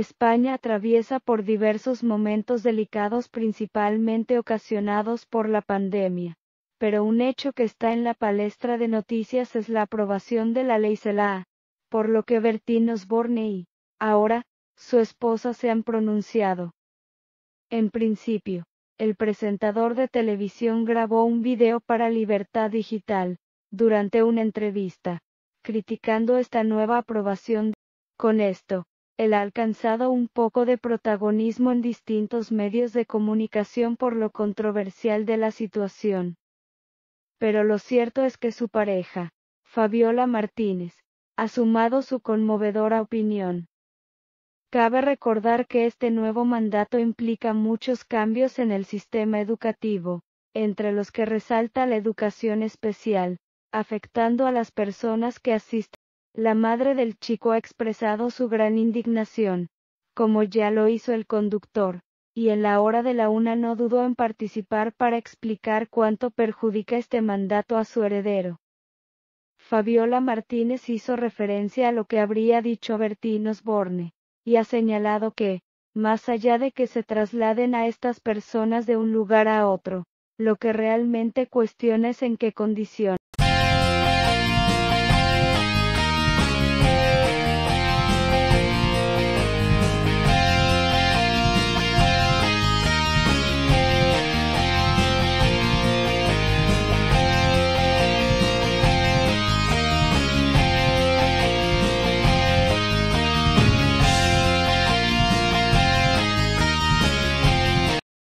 España atraviesa por diversos momentos delicados principalmente ocasionados por la pandemia, pero un hecho que está en la palestra de noticias es la aprobación de la Ley Celaá, por lo que Bertín Osborne y, ahora, su esposa se han pronunciado. En principio, el presentador de televisión grabó un video para Libertad Digital, durante una entrevista, criticando esta nueva aprobación. Con esto, él ha alcanzado un poco de protagonismo en distintos medios de comunicación por lo controversial de la situación. Pero lo cierto es que su pareja, Fabiola Martínez, ha sumado su conmovedora opinión. Cabe recordar que este nuevo mandato implica muchos cambios en el sistema educativo, entre los que resalta la educación especial, afectando a las personas que asisten. La madre del chico ha expresado su gran indignación, como ya lo hizo el conductor, y en la hora de la una no dudó en participar para explicar cuánto perjudica este mandato a su heredero. Fabiola Martínez hizo referencia a lo que habría dicho Bertín Osborne, y ha señalado que, más allá de que se trasladen a estas personas de un lugar a otro, lo que realmente cuestiona es en qué condición.